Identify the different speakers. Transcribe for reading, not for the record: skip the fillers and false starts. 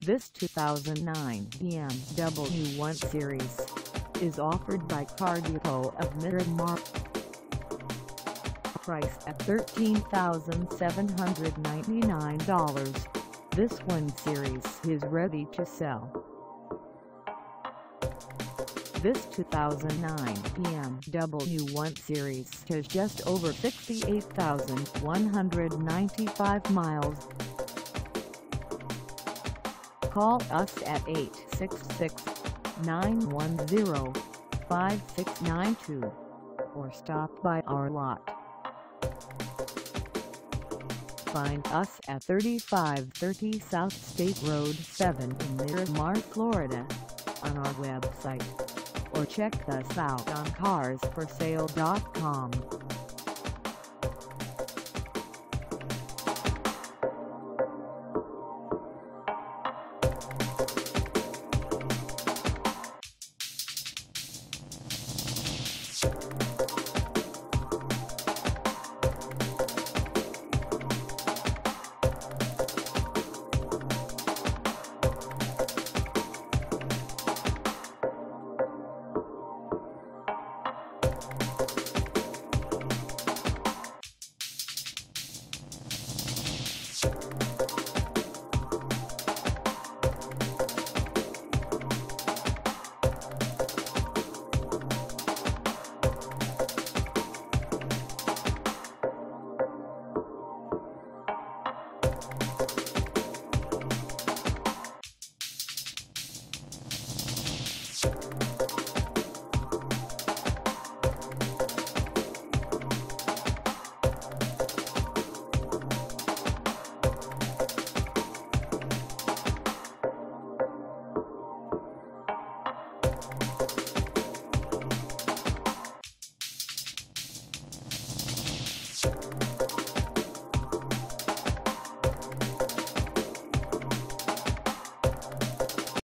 Speaker 1: This 2009 BMW 1 Series is offered by Car Depot of Miramar. Price at $13,799. This 1 Series is ready to sell. This 2009 BMW 1 Series has just over 68,195 miles. Call us at 866-910-5692 or stop by our lot. Find us at 3530 South State Road 7 in Miramar, Florida, on our website, or check us out on carsforsale.com.